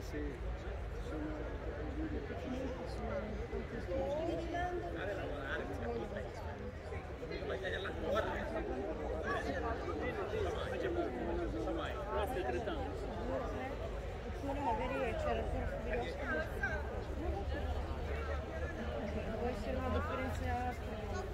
sì, sono i video che ci oppure magari c'era il può essere una differenza.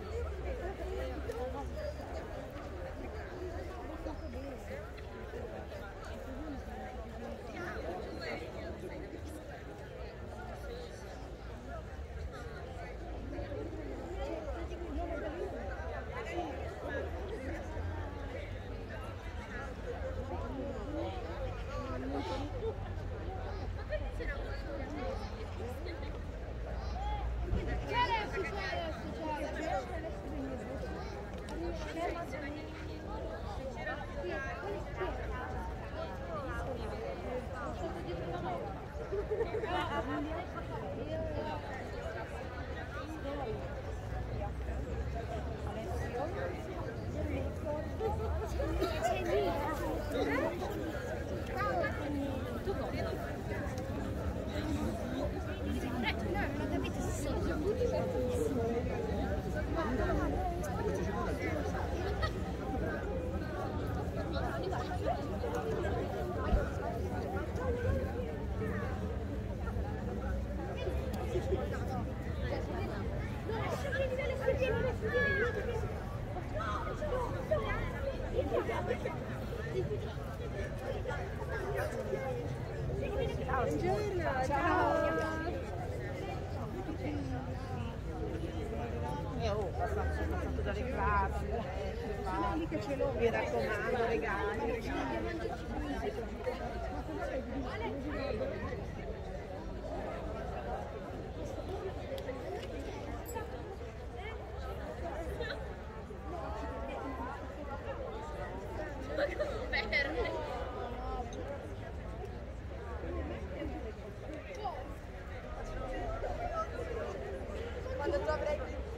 Buongiorno, ciao! Ho passato dalle classi, lì che ce l'ho, mi raccomando, regali. Quando tu avrai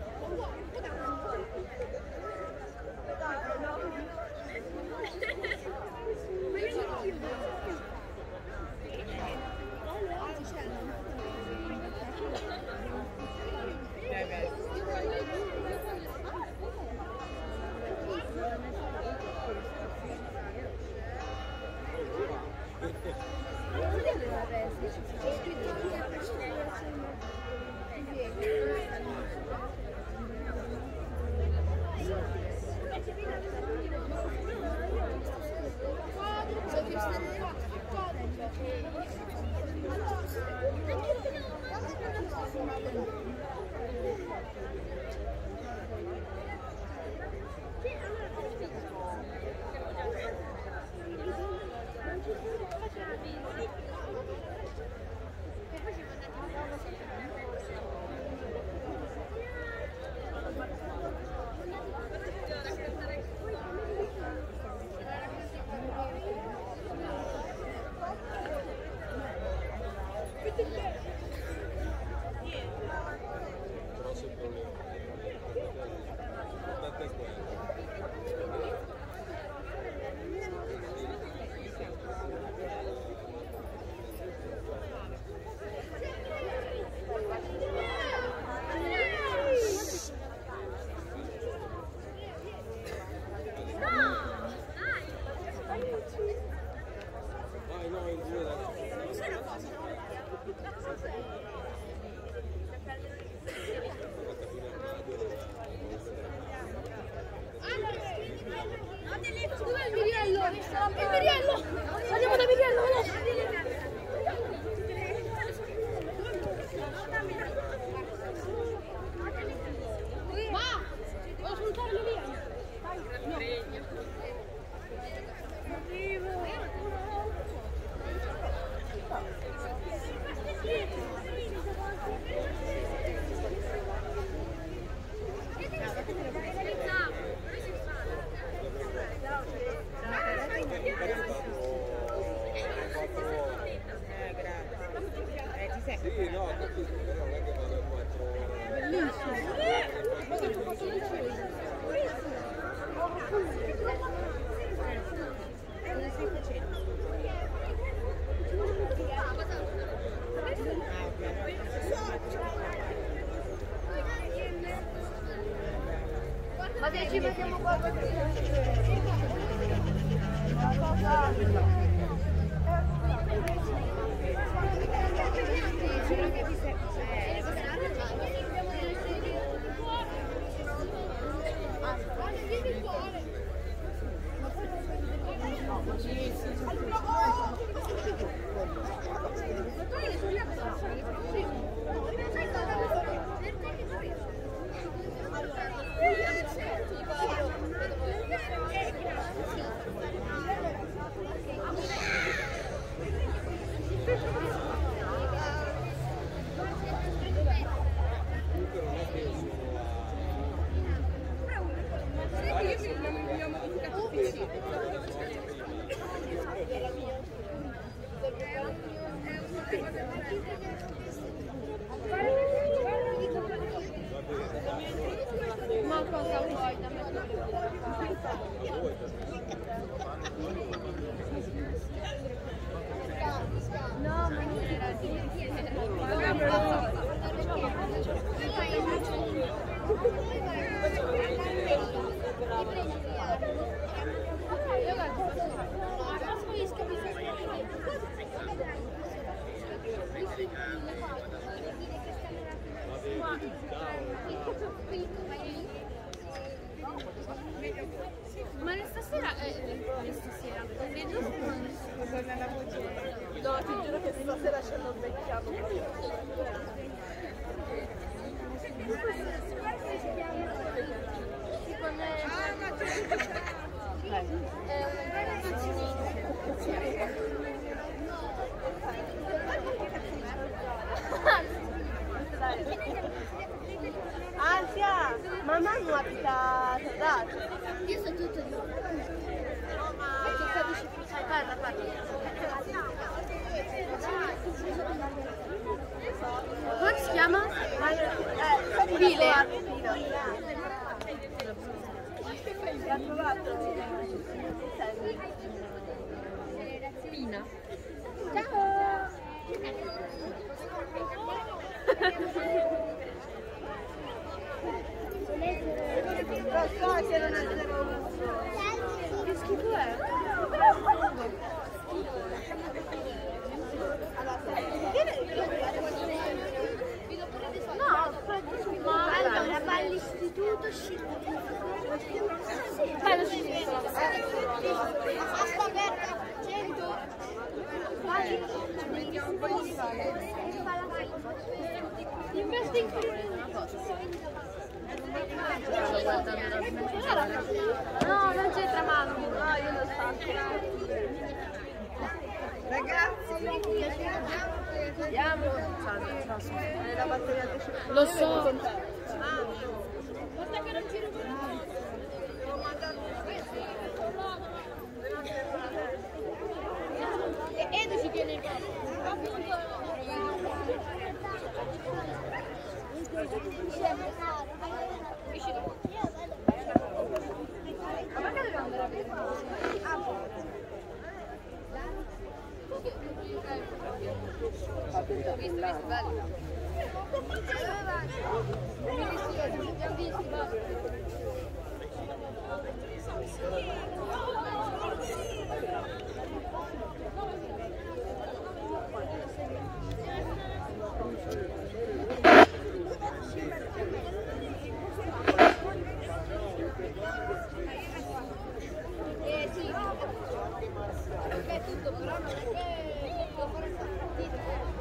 Andiamo da Miriello, veloce! Va! Devo salutare Miriello! Sì, no, ho capito, però non è che vado a 4 ore. Bellissimo! Cosa stai facendo? ci vediamo qua. Ma cosa vuoi da me? No, ma non era ma stasera No, ti giuro che stasera ce lo becchiamo. Ansia, mamma non abita dato. io so tutto di No, ma parla. come si chiama? Vile. L'ha trovato Mina. Ciao! Lo so che non è vero. Che schifo è? No, ma allora va all'istituto bello scientifico. Sta aperta 100. Investi in no, non c'entra mano. No, io lo so. Ragazzi, andiamo. La batteria del cellulare. Lo so. Guarda che non ci Edo ci tiene in casa. Ma perché devo andare a vedere? Sì, è tutto, però non è che devo fare questa partita.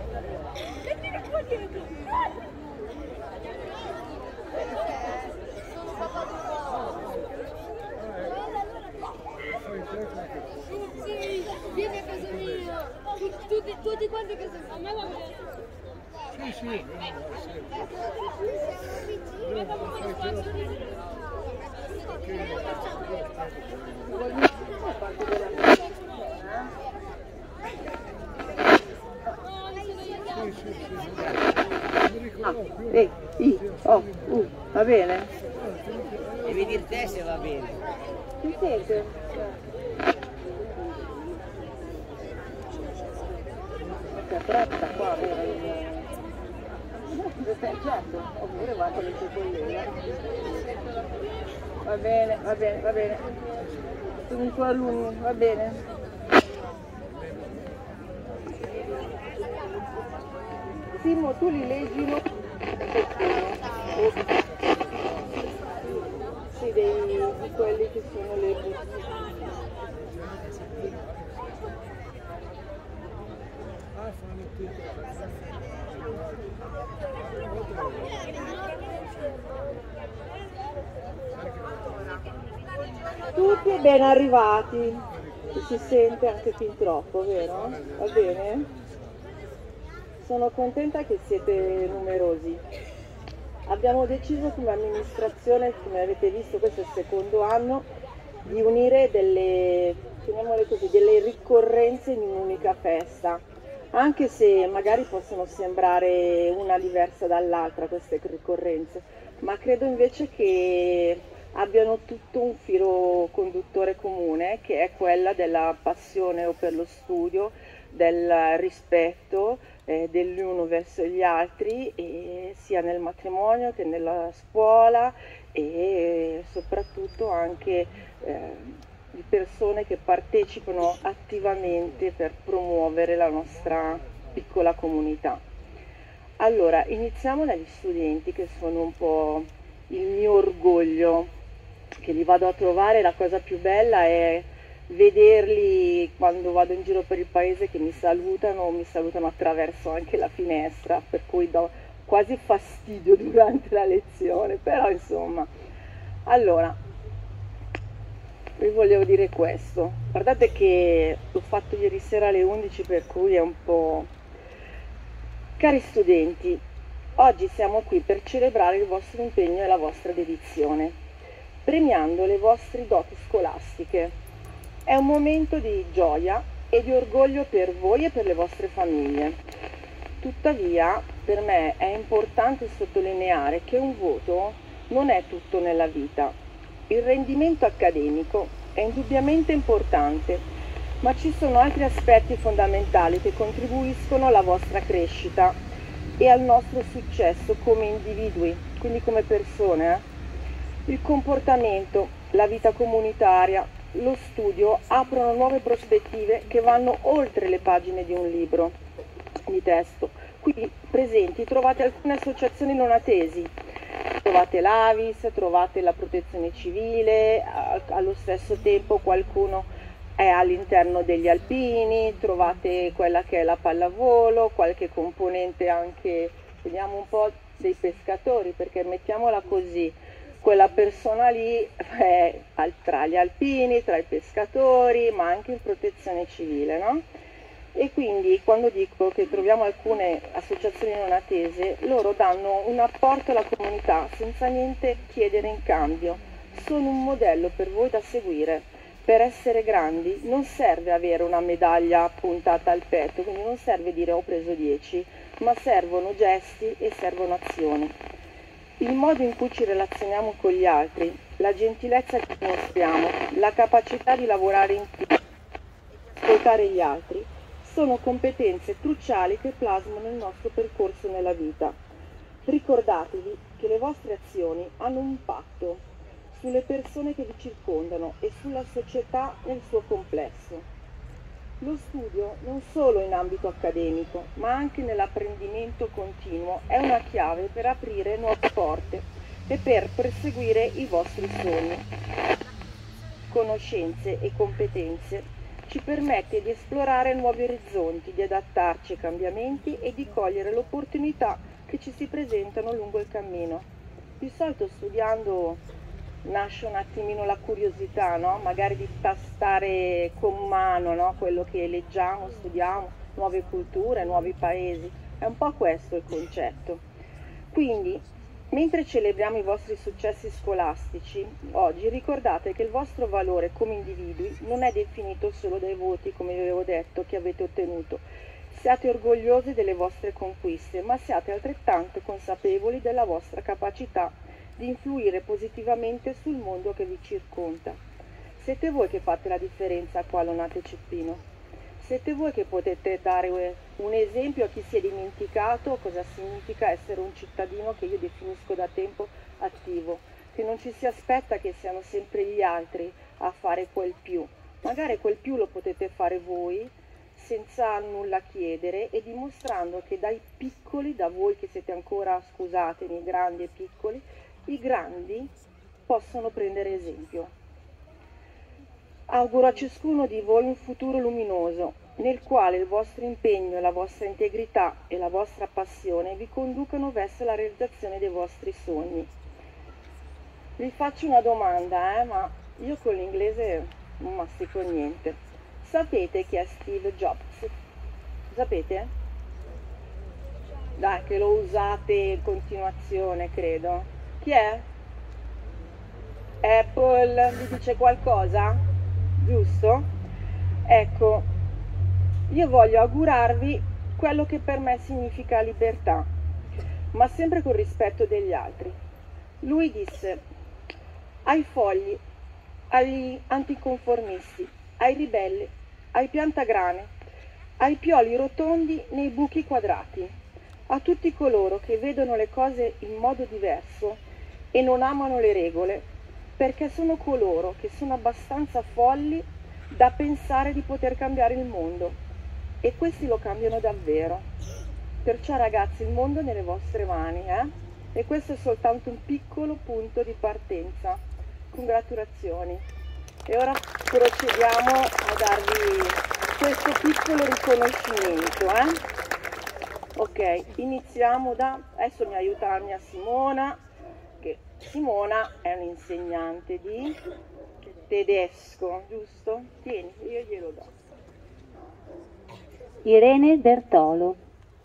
Sono papà di sì, vieni a casa mia. Tutti quanti a casa mia. A me va bene. Sì. Va bene? Devi dire te se va bene. Che siete? Fretta qua, vero? Certo, oppure va con il tuo collega. Va bene, va bene, va bene. Sono i tuoi alunni, va bene. Simo, tu li leggi no? Sì, di quelli che sono le buste. Tutti ben arrivati, si sente anche fin troppo, vero? Va bene? Sono contenta che siete numerosi. Abbiamo deciso come amministrazione, come avete visto questo è il secondo anno, di unire delle, chiamiamole così, delle ricorrenze in un'unica festa, anche se magari possono sembrare una diversa dall'altra queste ricorrenze, ma credo invece che abbiano tutto un filo conduttore comune, che è quella della passione o per lo studio, del rispetto dell'uno verso gli altri, sia nel matrimonio che nella scuola e soprattutto anche di persone che partecipano attivamente per promuovere la nostra piccola comunità. Allora, iniziamo dagli studenti che sono un po' il mio orgoglio, che li vado a trovare. La cosa più bella è vederli quando vado in giro per il paese che mi salutano attraverso anche la finestra, per cui do quasi fastidio durante la lezione, però insomma. Allora, vi volevo dire questo, guardate che l'ho fatto ieri sera alle 11, per cui è un po'... Cari studenti, oggi siamo qui per celebrare il vostro impegno e la vostra dedizione, premiando le vostre doti scolastiche. È un momento di gioia e di orgoglio per voi e per le vostre famiglie. Tuttavia, per me è importante sottolineare che un voto non è tutto nella vita. Il rendimento accademico è indubbiamente importante, ma ci sono altri aspetti fondamentali che contribuiscono alla vostra crescita e al nostro successo come individui, quindi come persone. Il comportamento, la vita comunitaria, lo studio aprono nuove prospettive che vanno oltre le pagine di un libro di testo. Qui presenti trovate alcune associazioni non atesi, trovate l'Avis, trovate la Protezione Civile, allo stesso tempo qualcuno è all'interno degli alpini, trovate quella che è la pallavolo, qualche componente anche, vediamo un po', dei pescatori, perché mettiamola così, quella persona lì è tra gli alpini, tra i pescatori, ma anche in protezione civile, no? E quindi quando dico che troviamo alcune associazioni non attese, loro danno un apporto alla comunità senza niente chiedere in cambio. Sono un modello per voi da seguire. Per essere grandi non serve avere una medaglia puntata al petto, quindi non serve dire ho preso 10, ma servono gesti e servono azioni. Il modo in cui ci relazioniamo con gli altri, la gentilezza che dimostriamo, la capacità di lavorare in team, ascoltare gli altri, sono competenze cruciali che plasmano il nostro percorso nella vita. Ricordatevi che le vostre azioni hanno un impatto sulle persone che vi circondano e sulla società nel suo complesso. Lo studio, non solo in ambito accademico, ma anche nell'apprendimento continuo, è una chiave per aprire nuove porte e per perseguire i vostri sogni. Conoscenze e competenze ci permette di esplorare nuovi orizzonti, di adattarci ai cambiamenti e di cogliere le opportunità che ci si presentano lungo il cammino. Di solito studiando nasce un attimino la curiosità, no? Magari di tastare con mano, no? Quello che leggiamo, studiamo, nuove culture, nuovi paesi. È un po' questo il concetto. Quindi, mentre celebriamo i vostri successi scolastici, oggi ricordate che il vostro valore come individui non è definito solo dai voti, come vi avevo detto, che avete ottenuto. Siate orgogliosi delle vostre conquiste, ma siate altrettanto consapevoli della vostra capacità di influire positivamente sul mondo che vi circonda. Siete voi che fate la differenza qua a Lonate Ceppino. Siete voi che potete dare un esempio a chi si è dimenticato cosa significa essere un cittadino che io definisco da tempo attivo. che non ci si aspetta che siano sempre gli altri a fare quel più. Magari quel più lo potete fare voi senza nulla chiedere e dimostrando che dai piccoli, da voi che siete ancora, scusatemi, grandi e piccoli, i grandi possono prendere esempio. Auguro a ciascuno di voi un futuro luminoso, nel quale il vostro impegno, la vostra integrità e la vostra passione vi conducano verso la realizzazione dei vostri sogni. Vi faccio una domanda, ma io con l'inglese non mastico niente. Sapete chi è Steve Jobs? Sapete? Dai, che lo usate in continuazione, credo. Chi è? Apple, vi dice qualcosa? Giusto? Ecco, io voglio augurarvi quello che per me significa libertà, ma sempre con rispetto degli altri. Lui disse ai fogli, agli anticonformisti, ai ribelli, ai piantagrane, ai pioli rotondi nei buchi quadrati, a tutti coloro che vedono le cose in modo diverso e non amano le regole, perché sono coloro che sono abbastanza folli da pensare di poter cambiare il mondo, e questi lo cambiano davvero. Perciò ragazzi, il mondo è nelle vostre mani, e questo è soltanto un piccolo punto di partenza. Congratulazioni. E ora procediamo a darvi questo piccolo riconoscimento. Ok, iniziamo da... Adesso mi aiuta la mia Simona, che Simona è un'insegnante di tedesco, giusto? Tieni, io glielo do. Irene Bertolo.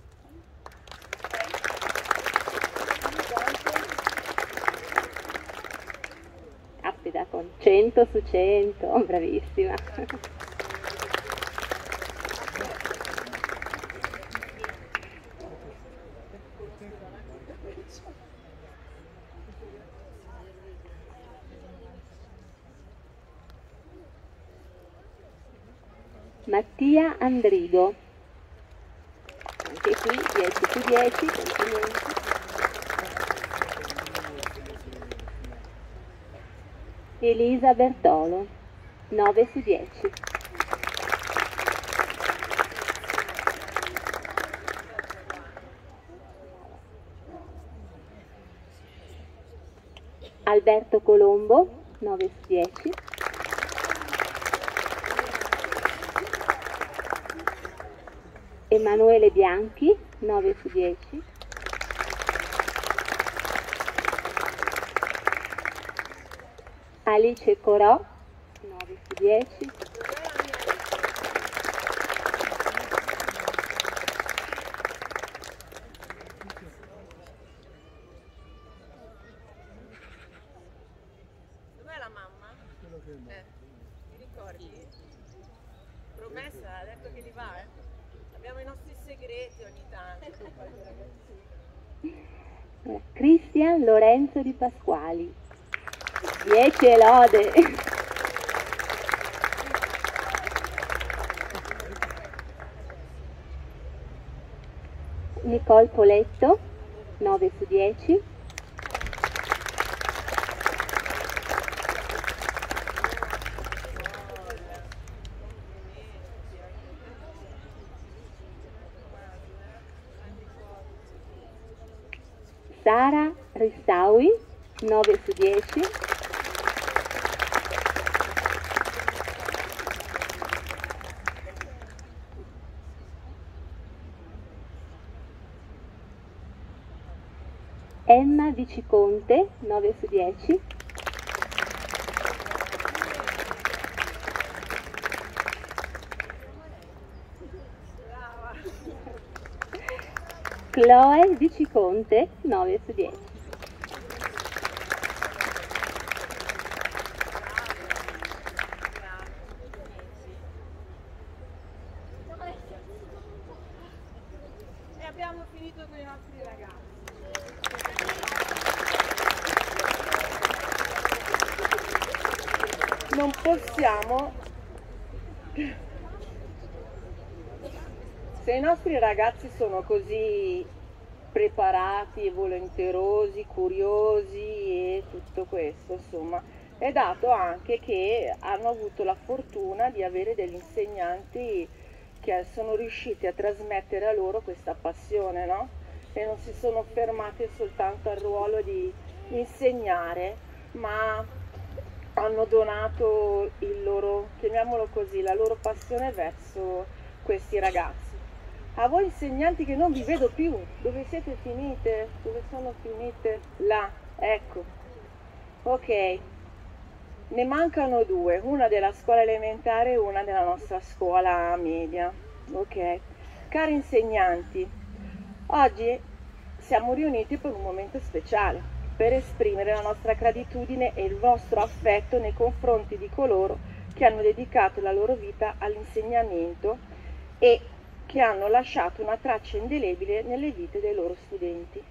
Caspita, con 100 su 100, bravissima. Mattia Andrigo. Anche qui 10 su 10, complimenti. Elisa Bertolo, 9 su 10. Alberto Colombo, 9 su 10. Emanuele Bianchi, 9 su 10. Alice Corò, 9 su 10. Dov'è la mamma? Mi ricordi? Promessa, ha detto che li va, Abbiamo i nostri segreti ogni tanto. Cristian Lorenzo Di Pasquali, 10 e lode. Nicole Poletto, 9 su 10. Sara Rissaui, 9 su 10. Emma Viciconte, 9 su 10. Chloe Viciconte, 9 su 10. E abbiamo finito con i nostri ragazzi. Non possiamo... Se i nostri ragazzi sono così preparati e volenterosi, curiosi e tutto questo, insomma. È dato anche che hanno avuto la fortuna di avere degli insegnanti che sono riusciti a trasmettere a loro questa passione, no? E non si sono fermati soltanto al ruolo di insegnare, ma hanno donato il loro, chiamiamolo così, la loro passione verso questi ragazzi. A voi insegnanti che non vi vedo più, dove siete finite? Dove sono finite? Là, ecco. Ok, ne mancano due, una della scuola elementare e una della nostra scuola media. Ok, cari insegnanti, oggi siamo riuniti per un momento speciale, per esprimere la nostra gratitudine e il vostro affetto nei confronti di coloro che hanno dedicato la loro vita all'insegnamento e che hanno lasciato una traccia indelebile nelle vite dei loro studenti.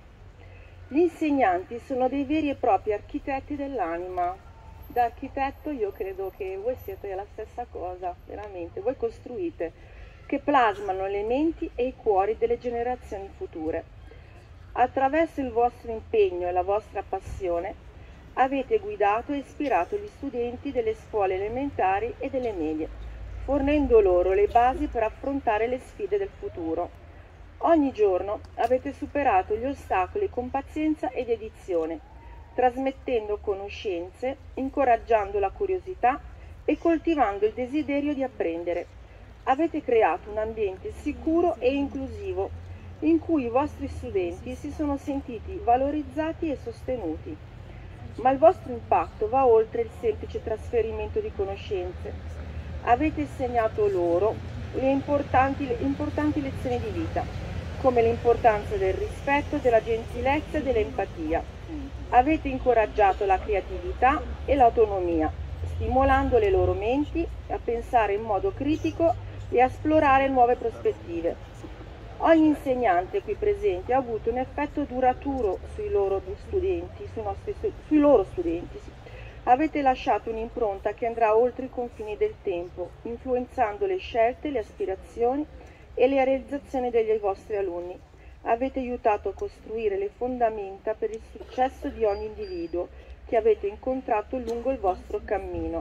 Gli insegnanti sono dei veri e propri architetti dell'anima. Da architetto io credo che voi siete la stessa cosa, veramente. Voi costruite, che plasmano le menti e i cuori delle generazioni future. Attraverso il vostro impegno e la vostra passione avete guidato e ispirato gli studenti delle scuole elementari e delle medie, fornendo loro le basi per affrontare le sfide del futuro. Ogni giorno avete superato gli ostacoli con pazienza e dedizione, trasmettendo conoscenze, incoraggiando la curiosità e coltivando il desiderio di apprendere. Avete creato un ambiente sicuro e inclusivo in cui i vostri studenti si sono sentiti valorizzati e sostenuti. Ma il vostro impatto va oltre il semplice trasferimento di conoscenze. Avete insegnato loro le importanti lezioni di vita, come l'importanza del rispetto, della gentilezza e dell'empatia. Avete incoraggiato la creatività e l'autonomia, stimolando le loro menti a pensare in modo critico e a esplorare nuove prospettive. Ogni insegnante qui presente ha avuto un effetto duraturo sui loro studenti, sui loro studenti. Avete lasciato un'impronta che andrà oltre i confini del tempo, influenzando le scelte, le aspirazioni e le realizzazioni degli vostri alunni. Avete aiutato a costruire le fondamenta per il successo di ogni individuo che avete incontrato lungo il vostro cammino.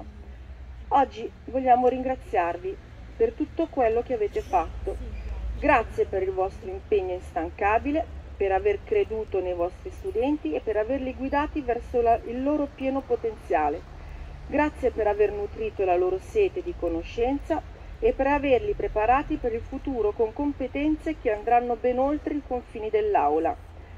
Oggi vogliamo ringraziarvi per tutto quello che avete fatto. Grazie per il vostro impegno instancabile, per aver creduto nei vostri studenti e per averli guidati verso il loro pieno potenziale. Grazie per aver nutrito la loro sete di conoscenza e per averli preparati per il futuro con competenze che andranno ben oltre i confini dell'aula.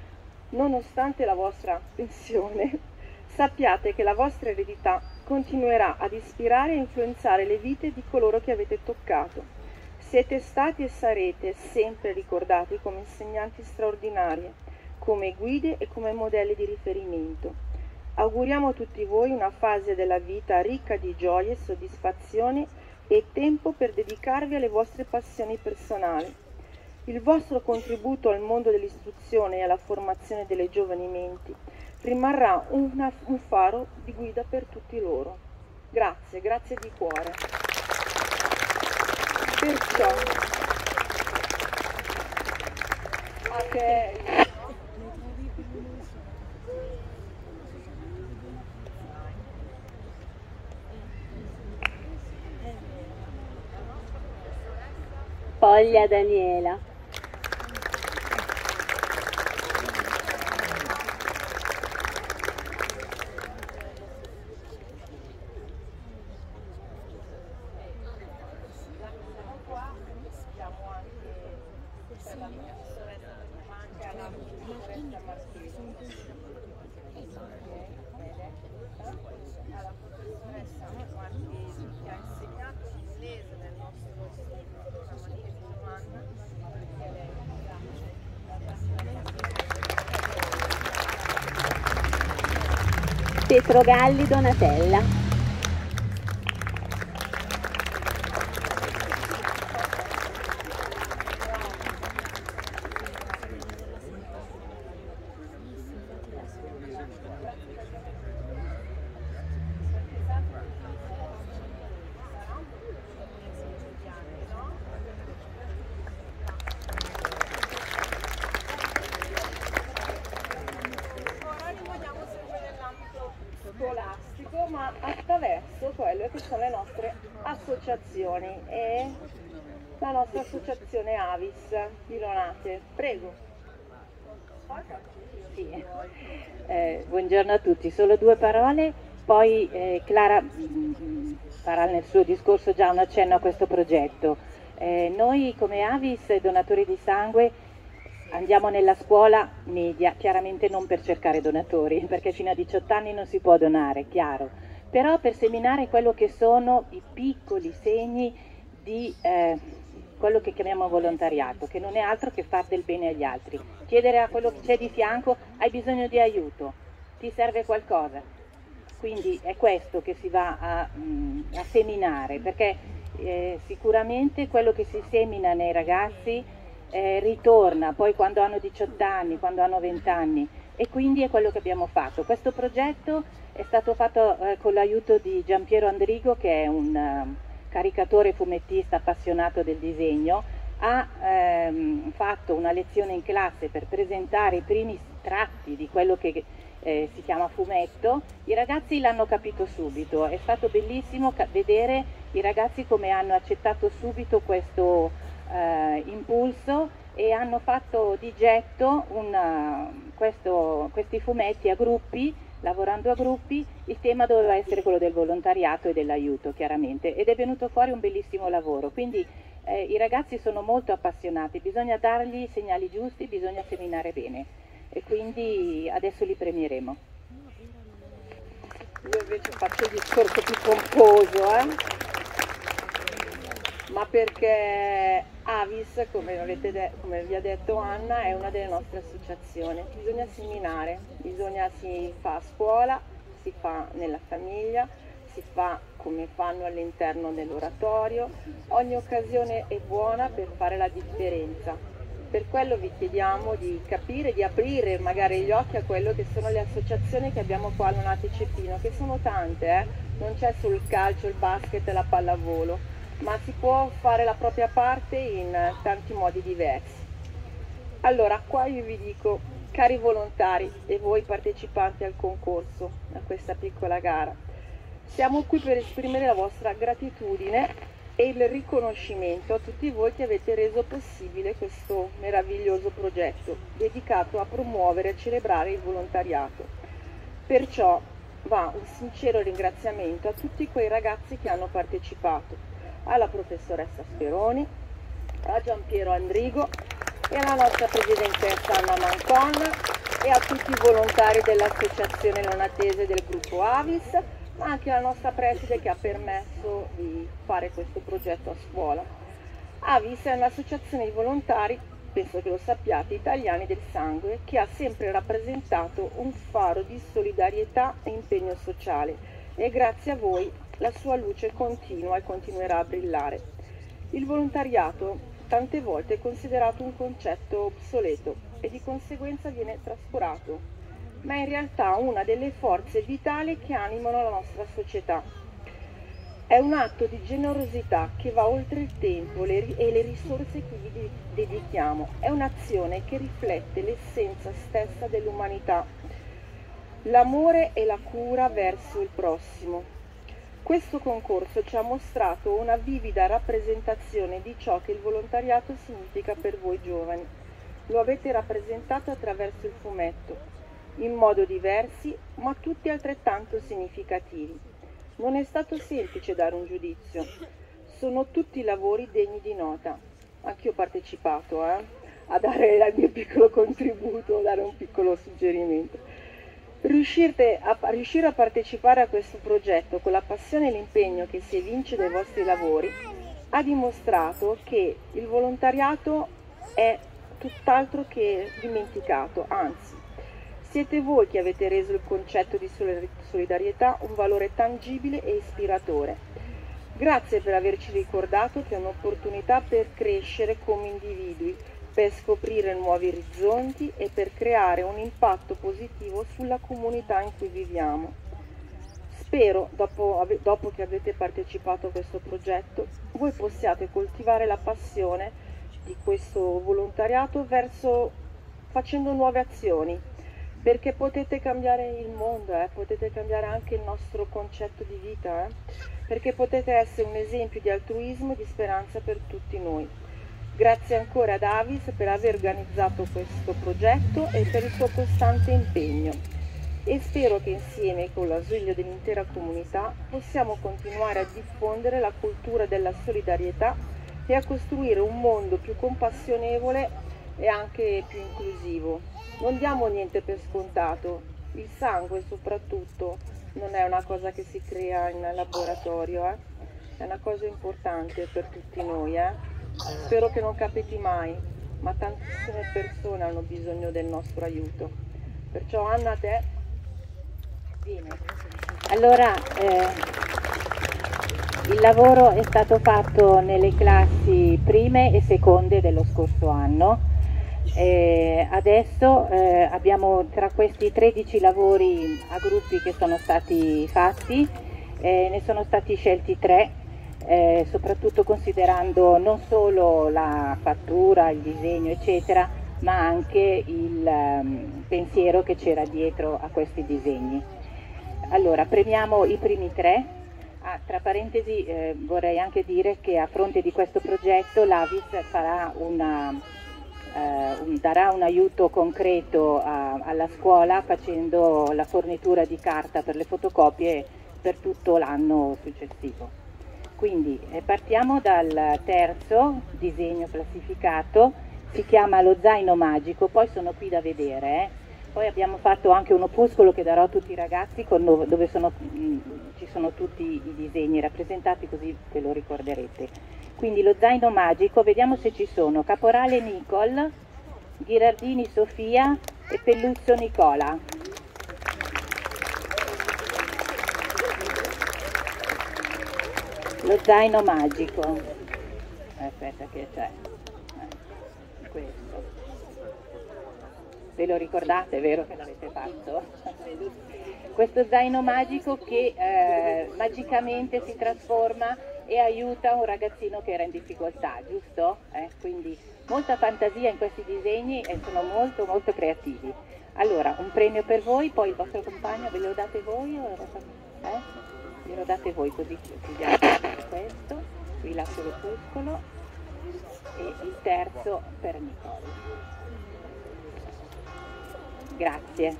Nonostante la vostra pensione, sappiate che la vostra eredità continuerà ad ispirare e influenzare le vite di coloro che avete toccato. Siete stati e sarete sempre ricordati come insegnanti straordinari, come guide e come modelli di riferimento. Auguriamo a tutti voi una fase della vita ricca di gioie, soddisfazioni e tempo per dedicarvi alle vostre passioni personali. Il vostro contributo al mondo dell'istruzione e alla formazione delle giovani menti rimarrà un faro di guida per tutti loro. Grazie, grazie di cuore. Perciò, ok. Foglia Daniela. Pietrogalli Donatella. sono le nostre associazioni e la nostra associazione Avis di Lonate. Prego. Sì. Buongiorno a tutti, solo 2 parole, poi Clara farà nel suo discorso già un accenno a questo progetto. Noi come Avis, donatori di sangue, andiamo nella scuola media, chiaramente non per cercare donatori, perché fino a 18 anni non si può donare, chiaro, però per seminare quello che sono i piccoli segni di quello che chiamiamo volontariato, che non è altro che far del bene agli altri, chiedere a quello che c'è di fianco: hai bisogno di aiuto, ti serve qualcosa? Quindi è questo che si va a seminare, perché sicuramente quello che si semina nei ragazzi ritorna poi quando hanno 18 anni, quando hanno 20 anni, e quindi è quello che abbiamo fatto. Questo progetto è stato fatto con l'aiuto di Giampiero Andrigo, che è un caricatore fumettista appassionato del disegno. Ha fatto una lezione in classe per presentare i primi tratti di quello che si chiama fumetto. I ragazzi l'hanno capito subito, è stato bellissimo vedere i ragazzi come hanno accettato subito questo impulso e hanno fatto di getto questi fumetti a gruppi, lavorando a gruppi. Il tema doveva essere quello del volontariato e dell'aiuto, chiaramente, ed è venuto fuori un bellissimo lavoro. Quindi i ragazzi sono molto appassionati, bisogna dargli i segnali giusti, bisogna seminare bene, e quindi adesso li premieremo. Io invece faccio il discorso più pomposo, ma perché Avis, come vi ha detto Anna, è una delle nostre associazioni. Bisogna seminare, si fa a scuola, si fa nella famiglia, si fa come fanno all'interno dell'oratorio. Ogni occasione è buona per fare la differenza. Per quello vi chiediamo di capire, di aprire magari gli occhi a quello che sono le associazioni che abbiamo qua a Lonate Ceppino, che sono tante, non c'è solo il calcio, il basket e la pallavolo, ma si può fare la propria parte in tanti modi diversi. Allora, qua io vi dico, cari volontari e voi partecipanti al concorso, a questa piccola gara, siamo qui per esprimere la vostra gratitudine e il riconoscimento a tutti voi che avete reso possibile questo meraviglioso progetto dedicato a promuovere e celebrare il volontariato. Perciò va un sincero ringraziamento a tutti quei ragazzi che hanno partecipato, alla professoressa Speroni, a Giampiero Andrigo e alla nostra presidentessa Anna Mancon e a tutti i volontari dell'associazione lonatese del gruppo Avis, ma anche alla nostra preside che ha permesso di fare questo progetto a scuola. Avis è un'associazione di volontari, penso che lo sappiate, italiani del sangue, che ha sempre rappresentato un faro di solidarietà e impegno sociale, e grazie a voi la sua luce continua e continuerà a brillare. Il volontariato tante volte è considerato un concetto obsoleto e di conseguenza viene trascurato, ma è in realtà una delle forze vitali che animano la nostra società. È un atto di generosità che va oltre il tempo e le risorse che vi dedichiamo. È un'azione che riflette l'essenza stessa dell'umanità, l'amore e la cura verso il prossimo. Questo concorso ci ha mostrato una vivida rappresentazione di ciò che il volontariato significa per voi giovani. Lo avete rappresentato attraverso il fumetto, in modo diversi, ma tutti altrettanto significativi. Non è stato semplice dare un giudizio, sono tutti lavori degni di nota. Anch'io ho partecipato a dare il mio piccolo contributo, a dare un piccolo suggerimento. Riuscire a partecipare a questo progetto con la passione e l'impegno che si evince dai vostri lavori ha dimostrato che il volontariato è tutt'altro che dimenticato, anzi, siete voi che avete reso il concetto di solidarietà un valore tangibile e ispiratore. Grazie per averci ricordato che è un'opportunità per crescere come individui, per scoprire nuovi orizzonti e per creare un impatto positivo sulla comunità in cui viviamo. Spero, dopo che avete partecipato a questo progetto, voi possiate coltivare la passione di questo volontariato facendo nuove azioni, perché potete cambiare il mondo, potete cambiare anche il nostro concetto di vita. perché potete essere un esempio di altruismo e di speranza per tutti noi. Grazie ancora ad Avis per aver organizzato questo progetto e per il suo costante impegno. E spero che insieme con l'ausilio dell'intera comunità possiamo continuare a diffondere la cultura della solidarietà e a costruire un mondo più compassionevole e anche più inclusivo. Non diamo niente per scontato, il sangue soprattutto non è una cosa che si crea in laboratorio, è una cosa importante per tutti noi. Spero che non capiti mai, ma tantissime persone hanno bisogno del nostro aiuto. Perciò Anna, a te. Bene. Allora, il lavoro è stato fatto nelle classi prime e seconde dello scorso anno. Adesso abbiamo tra questi 13 lavori a gruppi che sono stati fatti, ne sono stati scelti 3. Soprattutto considerando non solo la fattura, il disegno eccetera, ma anche il pensiero che c'era dietro a questi disegni. Allora, premiamo i primi 3. Tra parentesi vorrei anche dire che a fronte di questo progetto l'Avis farà darà un aiuto concreto alla scuola facendo la fornitura di carta per le fotocopie per tutto l'anno successivo. Quindi partiamo dal terzo disegno classificato, si chiama Lo zaino magico, poi sono qui da vedere. Poi abbiamo fatto anche un opuscolo che darò a tutti i ragazzi dove ci sono tutti i disegni rappresentati, così ve lo ricorderete. Quindi Lo zaino magico, vediamo se ci sono Caporale Nicole, Ghirardini Sofia e Pelluzzo Nicola. Lo zaino magico, aspetta che c'è, questo, ve lo ricordate, è vero che l'avete fatto? Questo zaino magico che magicamente si trasforma e aiuta un ragazzino che era in difficoltà, giusto? Quindi molta fantasia in questi disegni e sono molto molto creativi. Allora, un premio per voi, poi il vostro compagno ve lo date voi o glielo date voi, così chiudiamo questo, qui lascio l'opuscolo e il terzo per Nicole. Grazie.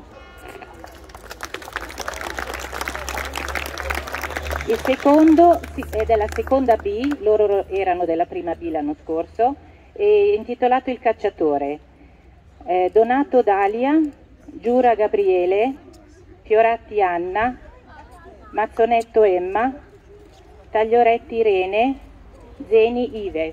Il secondo è della seconda B, loro erano della prima B l'anno scorso, è intitolato Il cacciatore. Donato Dalia, Giura Gabriele, Fioratti Anna, Mazzonetto Emma, Taglioretti Irene, Zeni Ives.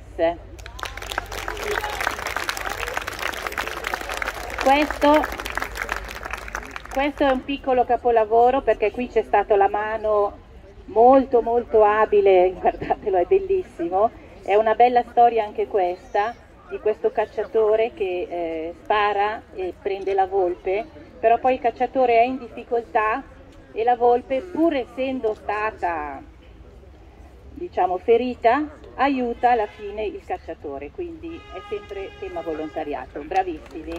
Questo è un piccolo capolavoro perché qui c'è stata la mano molto molto abile, guardatelo, è bellissimo. È una bella storia anche questa, di questo cacciatore che spara e prende la volpe, però poi il cacciatore è in difficoltà e la volpe, pur essendo stata, diciamo, ferita, aiuta alla fine il cacciatore, quindi è sempre tema volontariato. Bravissimi.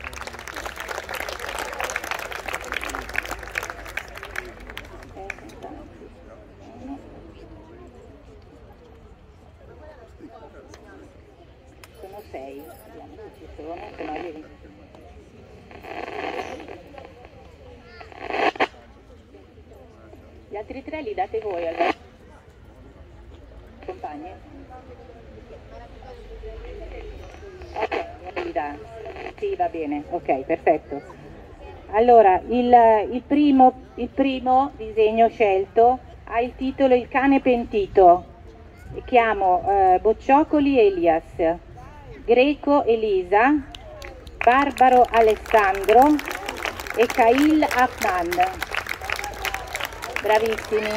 Sono 6, vediamo se ci sono, se no io... Gli altri 3 li date voi allora, compagni? Ok, li dà. Sì, va bene, ok, perfetto. Allora, il primo disegno scelto ha il titolo Il cane pentito. Chiamo Bocciocoli Elias, Greco Elisa, Barbaro Alessandro e Kail Ahman. Bravissimi.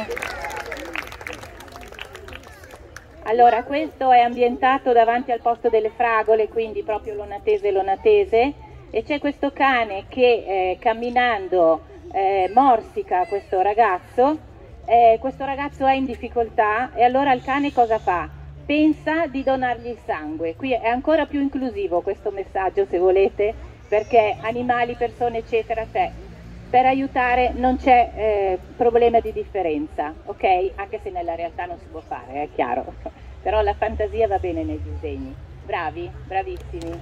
Allora, questo è ambientato davanti al posto delle fragole, quindi proprio lonatese, e c'è questo cane che camminando morsica questo ragazzo è in difficoltà e allora il cane cosa fa? Pensa di donargli il sangue. Qui è ancora più inclusivo questo messaggio, se volete, perché animali, persone eccetera c'è. per aiutare, non c'è problema di differenza, ok? Anche se nella realtà non si può fare, è chiaro, però la fantasia va bene nei disegni. Bravi, bravissimi,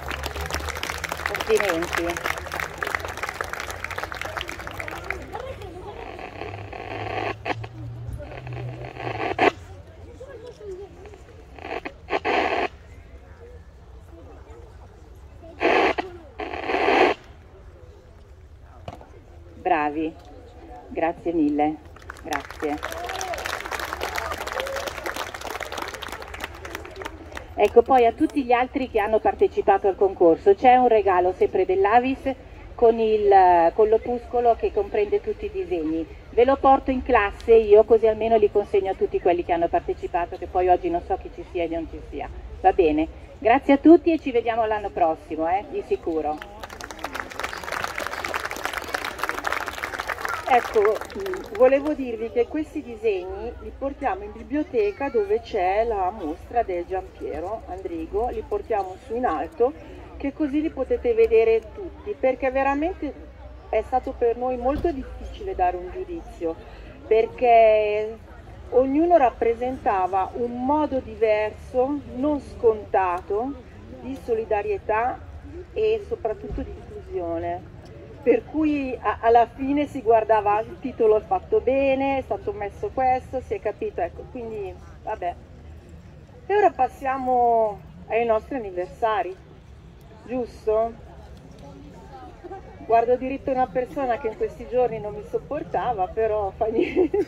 complimenti. Bravi, grazie mille, grazie. Ecco, poi a tutti gli altri che hanno partecipato al concorso c'è un regalo sempre dell'Avis con l'opuscolo che comprende tutti i disegni. Ve lo porto in classe io, così almeno li consegno a tutti quelli che hanno partecipato, che poi oggi non so chi ci sia e non ci sia. Va bene? Grazie a tutti e ci vediamo l'anno prossimo, di sicuro. Ecco, volevo dirvi che questi disegni li portiamo in biblioteca dove c'è la mostra del Giampiero Andrigo, li portiamo su in alto, che così li potete vedere tutti, perché veramente è stato per noi molto difficile dare un giudizio, perché ognuno rappresentava un modo diverso, non scontato, di solidarietà e soprattutto di inclusione. Per cui alla fine si guardava il titolo è fatto bene, è stato messo questo, si è capito, ecco, quindi vabbè. E ora passiamo ai nostri anniversari, giusto? Guardo diritto una persona che in questi giorni non mi sopportava, però fa niente.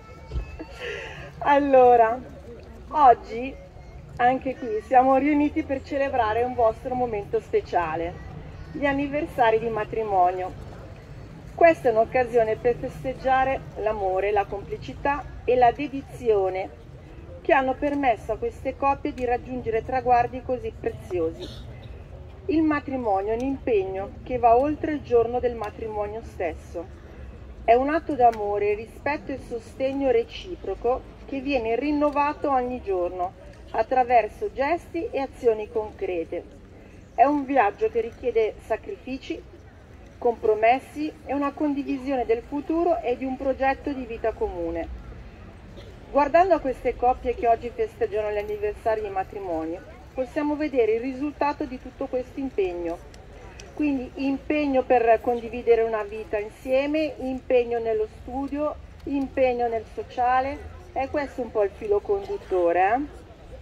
Allora, oggi anche qui siamo riuniti per celebrare un vostro momento speciale. Gli anniversari di matrimonio. Questa è un'occasione per festeggiare l'amore, la complicità e la dedizione che hanno permesso a queste coppie di raggiungere traguardi così preziosi. Il matrimonio è un impegno che va oltre il giorno del matrimonio stesso. È un atto d'amore, rispetto e sostegno reciproco che viene rinnovato ogni giorno attraverso gesti e azioni concrete. È un viaggio che richiede sacrifici, compromessi e una condivisione del futuro e di un progetto di vita comune. Guardando a queste coppie che oggi festeggiano gli anniversari di matrimonio, possiamo vedere il risultato di tutto questo impegno. Quindi impegno per condividere una vita insieme, impegno nello studio, impegno nel sociale, e questo è un po' il filo conduttore,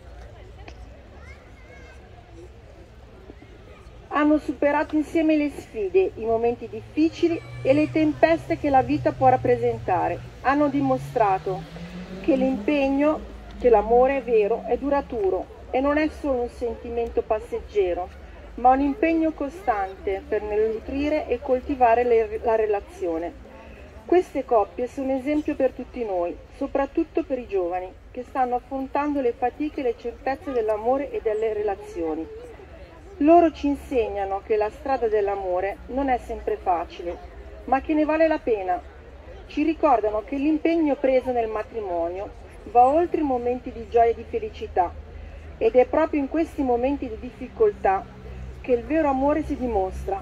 Hanno superato insieme le sfide, i momenti difficili e le tempeste che la vita può rappresentare. Hanno dimostrato che l'impegno, che l'amore è vero, è duraturo e non è solo un sentimento passeggero, ma un impegno costante per nutrire e coltivare la relazione. Queste coppie sono esempio per tutti noi, soprattutto per i giovani, che stanno affrontando le fatiche e le certezze dell'amore e delle relazioni. Loro ci insegnano che la strada dell'amore non è sempre facile, ma che ne vale la pena. Ci ricordano che l'impegno preso nel matrimonio va oltre i momenti di gioia e di felicità, ed è proprio in questi momenti di difficoltà che il vero amore si dimostra.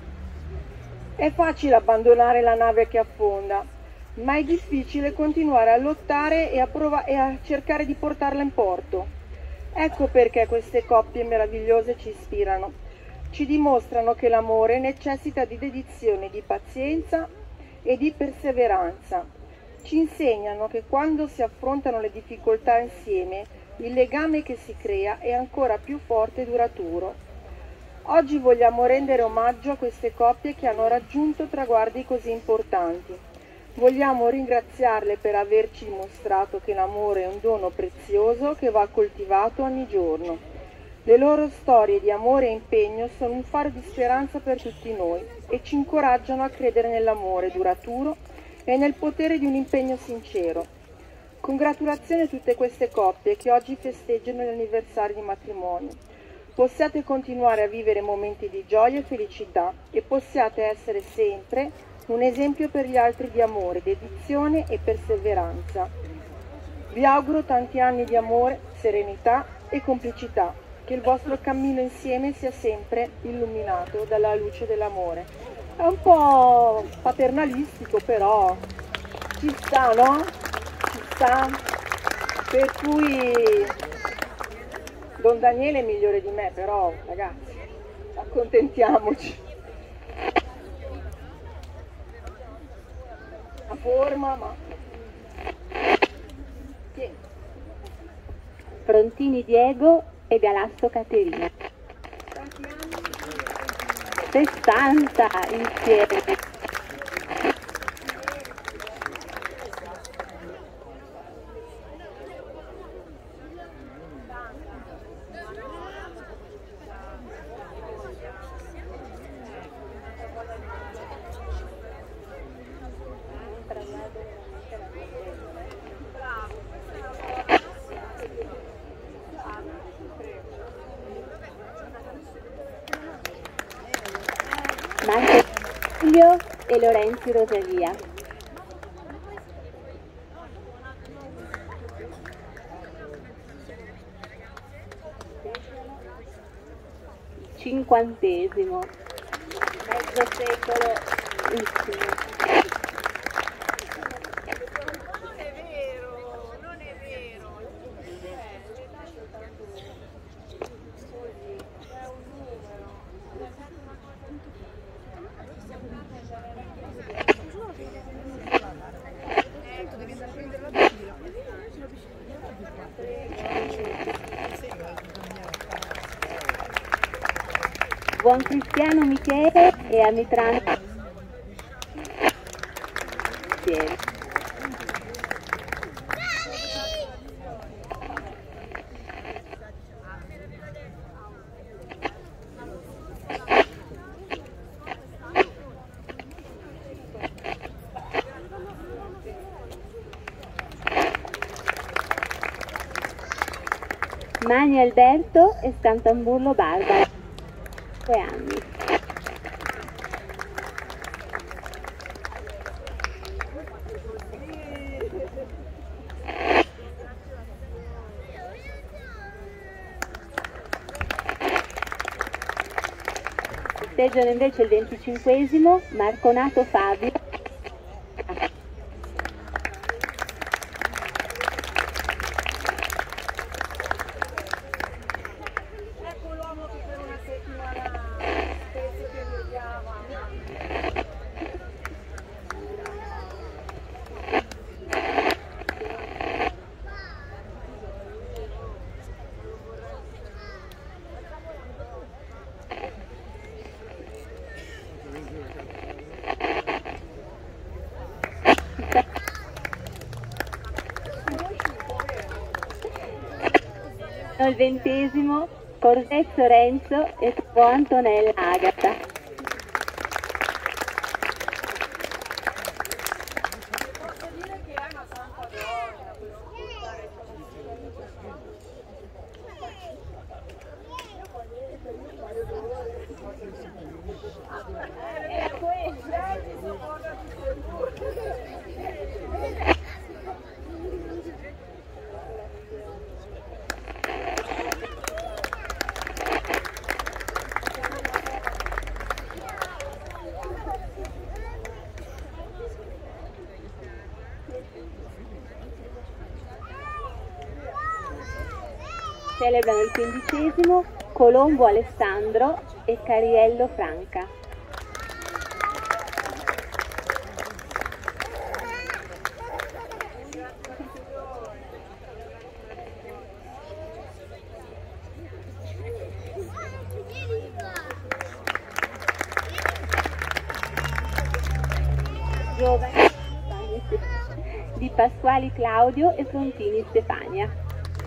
È facile abbandonare la nave che affonda, ma è difficile continuare a lottare e a cercare di portarla in porto. Ecco perché queste coppie meravigliose ci ispirano. Ci dimostrano che l'amore necessita di dedizione, di pazienza e di perseveranza. Ci insegnano che quando si affrontano le difficoltà insieme, il legame che si crea è ancora più forte e duraturo. Oggi vogliamo rendere omaggio a queste coppie che hanno raggiunto traguardi così importanti. Vogliamo ringraziarle per averci dimostrato che l'amore è un dono prezioso che va coltivato ogni giorno. Le loro storie di amore e impegno sono un faro di speranza per tutti noi e ci incoraggiano a credere nell'amore duraturo e nel potere di un impegno sincero. Congratulazioni a tutte queste coppie che oggi festeggiano gli anniversari di matrimonio. Possiate continuare a vivere momenti di gioia e felicità e possiate essere sempre un esempio per gli altri di amore, dedizione e perseveranza. Vi auguro tanti anni di amore, serenità e complicità. Che il vostro cammino insieme sia sempre illuminato dalla luce dell'amore. È un po' paternalistico, però ci sta, no? Ci sta. Per cui Don Daniele è migliore di me, però ragazzi, accontentiamoci. La forma, ma... Sì. Frontini Diego e Galasso Caterina. 60 insieme. Marco Giulio e Lorenzi Rosalia. Cinquantesimo, mezzo secolo ultimo. Non è vero, non è vero. Buon Cristiano Michele e Amitrano insieme. Mani Alberto e Scantamburlo Barbara, 2 anni. Festeggiano invece il 25esimo Marconato Fabio. Ecco l'uomo che per una settimana spesso che mi odiava. Il 20esimo Corsetto Renzo e Trovò Antonella Agata. Posso dire che è una santa donna per ascoltare Celebrano il 15esimo Colombo Alessandro e Cariello Franca. Giovani di Pasquali Claudio e Frontini Stefania.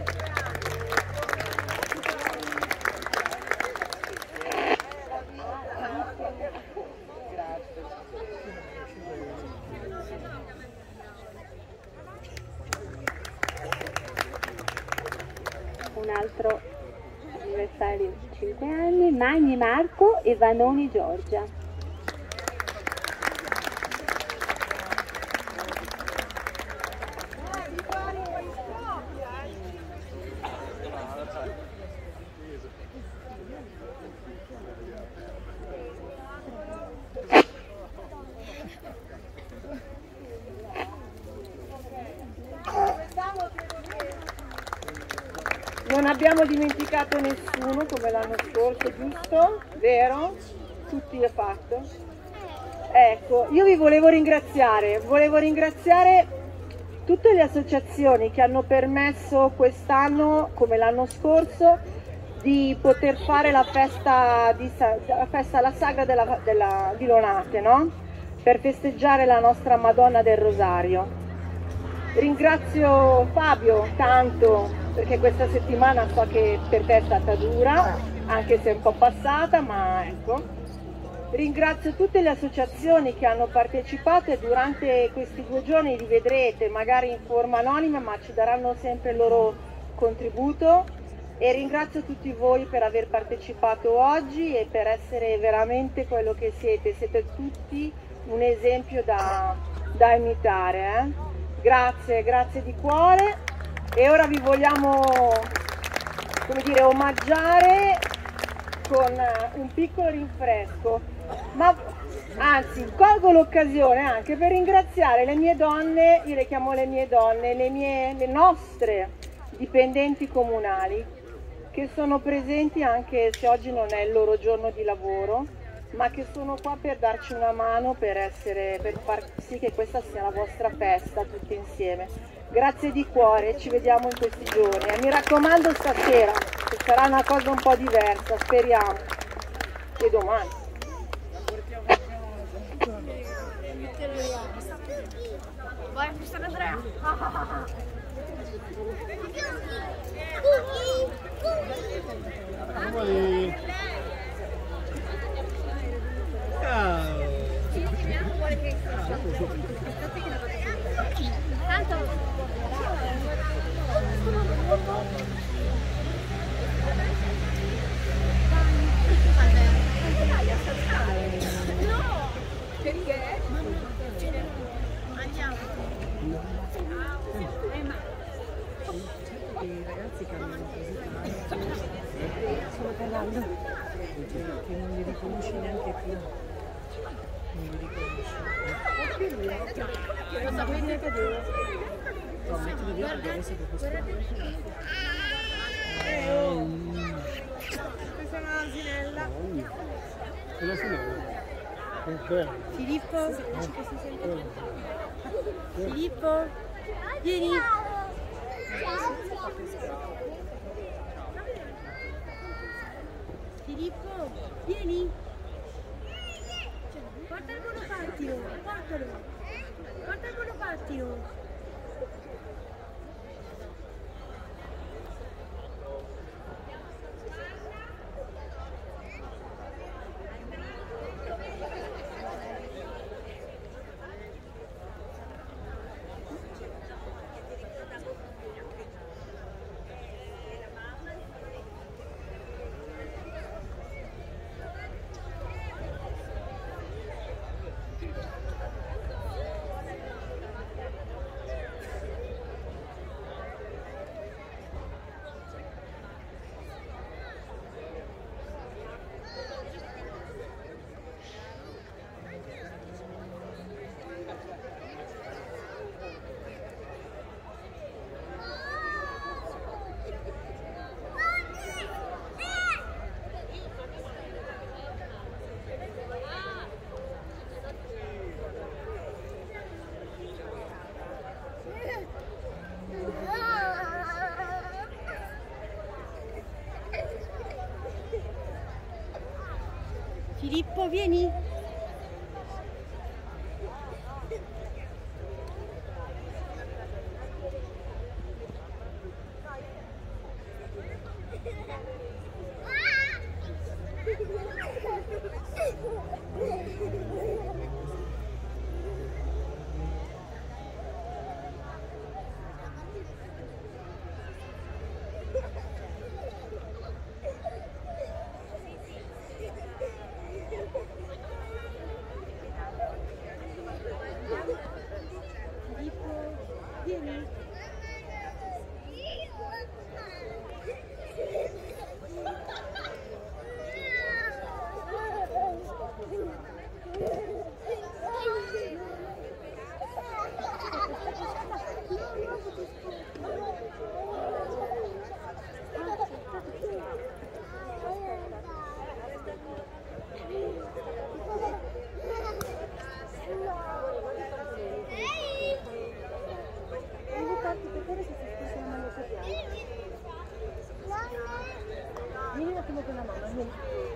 Un altro anniversario di 5 anni, Magni Marco e Vanoni Giorgia. abbiamo dimenticato nessuno come l'anno scorso, giusto? Vero? Tutti è fatto? Ecco, io vi volevo ringraziare tutte le associazioni che hanno permesso quest'anno, come l'anno scorso, di poter fare la festa alla sagra di Lonate, no? Per festeggiare la nostra Madonna del Rosario. Ringrazio Fabio tanto, perché questa settimana so che per te è stata dura, anche se è un po' passata, ma ecco. Ringrazio tutte le associazioni che hanno partecipato e durante questi 2 giorni li vedrete, magari in forma anonima, ma ci daranno sempre il loro contributo. E ringrazio tutti voi per aver partecipato oggi e per essere veramente quello che siete. Siete tutti un esempio da imitare. Grazie, grazie di cuore. E ora vi vogliamo, come dire, omaggiare con un piccolo rinfresco. Ma anzi, colgo l'occasione anche per ringraziare le mie donne, io le chiamo le mie donne, le nostre dipendenti comunali, che sono presenti anche se oggi non è il loro giorno di lavoro, ma che sono qua per darci una mano, per far sì che questa sia la vostra festa tutti insieme. Grazie di cuore, ci vediamo in questi giorni e mi raccomando stasera, che sarà una cosa un po' diversa, speriamo, e domani. Vai a fissare Andrea. I ragazzi cambiano così tanto. Stavo parlando che non li riconosci neanche più. Non li riconosci. Cosa vuoi ne cadere? No, mettili via perché adesso per questo. Questa è un'asinella. Filippo? Filippo? Vieni! Filippo, vieni! Porta il monopattino, portalo! Porta il monopattino! Filippo, vieni! Vieni! Vieni un attimo con la mamma, vieni.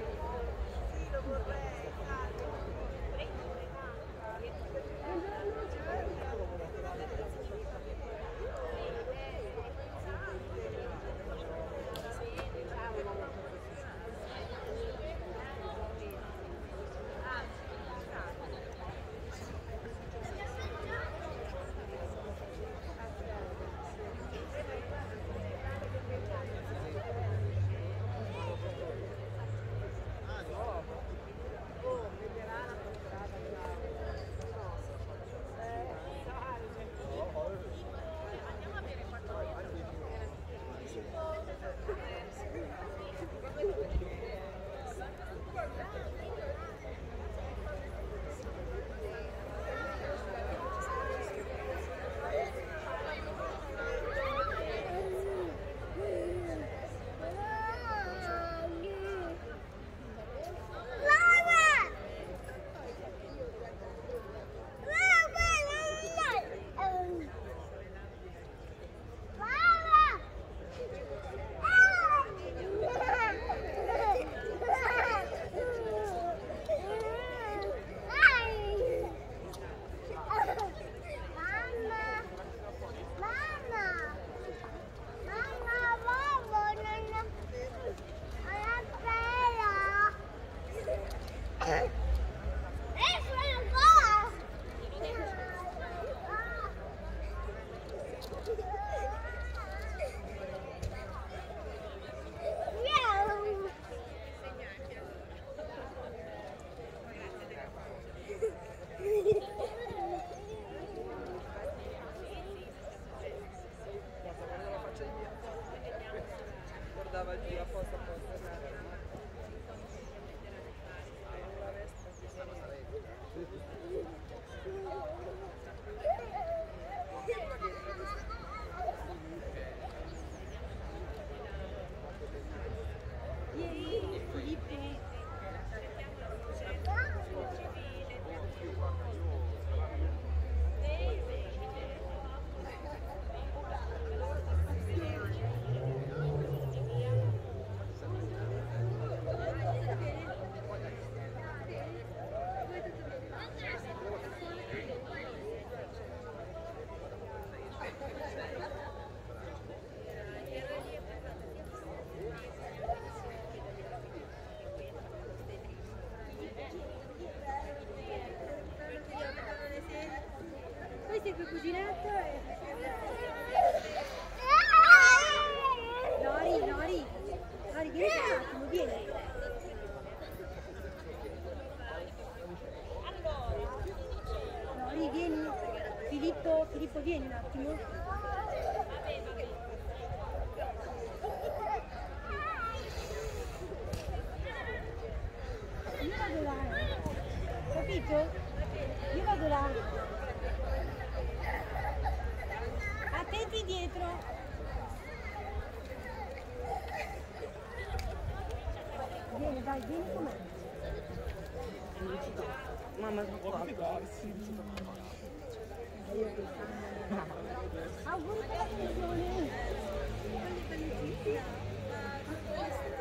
Questo è il tuo cuginetto e... Lori, vieni un attimo, vieni. Lori, vieni. Filippo, vieni un attimo. Io vado là, capito? Io vado là. Attenti dietro. Vieni, vai, vieni con me. Mamma, Auguri per la televisione.